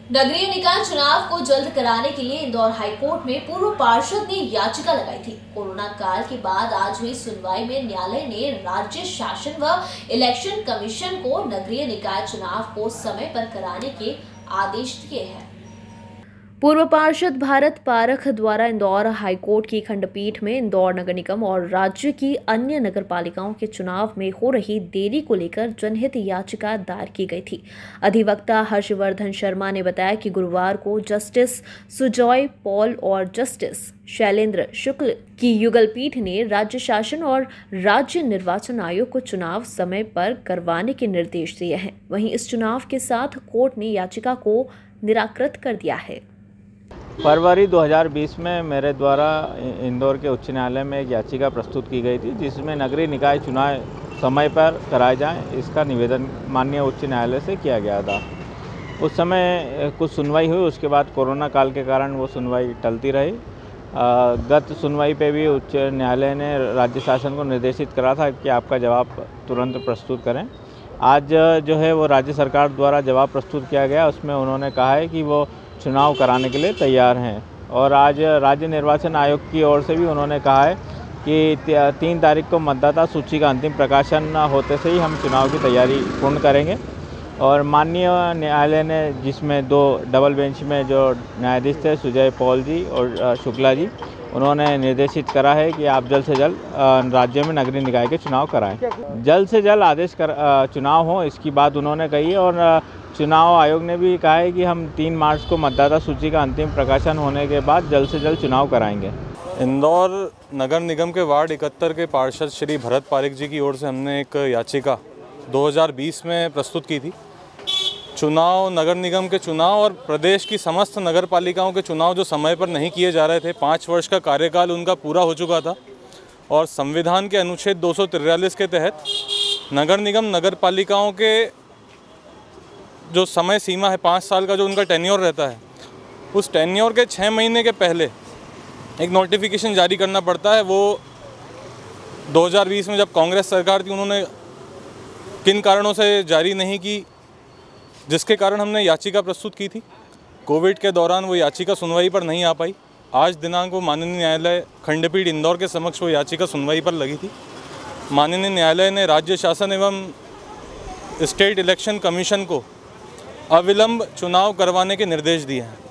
नगरीय निकाय चुनाव को जल्द कराने के लिए इंदौर हाईकोर्ट में पूर्व पार्षद ने याचिका लगाई थी। कोरोना काल के बाद आज हुई सुनवाई में न्यायालय ने राज्य शासन व इलेक्शन कमीशन को नगरीय निकाय चुनाव को समय पर कराने के आदेश दिए हैं। पूर्व पार्षद भारत पारख द्वारा इंदौर हाईकोर्ट की खंडपीठ में इंदौर नगर निगम और राज्य की अन्य नगर पालिकाओं के चुनाव में हो रही देरी को लेकर जनहित याचिका दायर की गई थी। अधिवक्ता हर्षवर्धन शर्मा ने बताया कि गुरुवार को जस्टिस सुजॉय पॉल और जस्टिस शैलेंद्र शुक्ल की युगल पीठ ने राज्य शासन और राज्य निर्वाचन आयोग को चुनाव समय पर करवाने के निर्देश दिए हैं। वहीं इस चुनाव के साथ कोर्ट ने याचिका को निराकृत कर दिया है। फरवरी 2020 में मेरे द्वारा इंदौर के उच्च न्यायालय में एक याचिका प्रस्तुत की गई थी, जिसमें नगरीय निकाय चुनाव समय पर कराए जाएं, इसका निवेदन माननीय उच्च न्यायालय से किया गया था। उस समय कुछ सुनवाई हुई, उसके बाद कोरोना काल के कारण वो सुनवाई टलती रही। गत सुनवाई पे भी उच्च न्यायालय ने राज्य शासन को निर्देशित करा था कि आपका जवाब तुरंत प्रस्तुत करें। आज जो है वो राज्य सरकार द्वारा जवाब प्रस्तुत किया गया, उसमें उन्होंने कहा है कि वो चुनाव कराने के लिए तैयार हैं। और आज राज्य निर्वाचन आयोग की ओर से भी उन्होंने कहा है कि 3 तारीख को मतदाता सूची का अंतिम प्रकाशन होते से ही हम चुनाव की तैयारी पूर्ण करेंगे। और माननीय न्यायालय ने, जिसमें 2 डबल बेंच में जो न्यायाधीश थे सुजय पॉल जी और शुक्ला जी, उन्होंने निर्देशित करा है कि आप जल्द से जल्द राज्य में नगरीय निकाय के चुनाव कराएं। जल्द से जल्द आदेश चुनाव हो, इसकी बात उन्होंने कही है। और चुनाव आयोग ने भी कहा है कि हम 3 मार्च को मतदाता सूची का अंतिम प्रकाशन होने के बाद जल्द से जल्द चुनाव कराएंगे। इंदौर नगर निगम के वार्ड 71 के पार्षद श्री भरत पारिक जी की ओर से हमने एक याचिका 2020 में प्रस्तुत की थी। चुनाव, नगर निगम के चुनाव और प्रदेश की समस्त नगर पालिकाओं के चुनाव जो समय पर नहीं किए जा रहे थे, 5 वर्ष का कार्यकाल उनका पूरा हो चुका था और संविधान के अनुच्छेद 243 के तहत नगर निगम, नगर पालिकाओं के जो समय सीमा है 5 साल का जो उनका टेन्योर रहता है, उस टेन्योर के 6 महीने के पहले एक नोटिफिकेशन जारी करना पड़ता है। वो 2020 में जब कांग्रेस सरकार थी, उन्होंने किन कारणों से जारी नहीं की, जिसके कारण हमने याचिका प्रस्तुत की थी। कोविड के दौरान वो याचिका सुनवाई पर नहीं आ पाई। आज दिनांक को माननीय न्यायालय खंडपीठ इंदौर के समक्ष वो याचिका सुनवाई पर लगी थी। माननीय न्यायालय ने राज्य शासन एवं स्टेट इलेक्शन कमीशन को अविलंब चुनाव करवाने के निर्देश दिए हैं।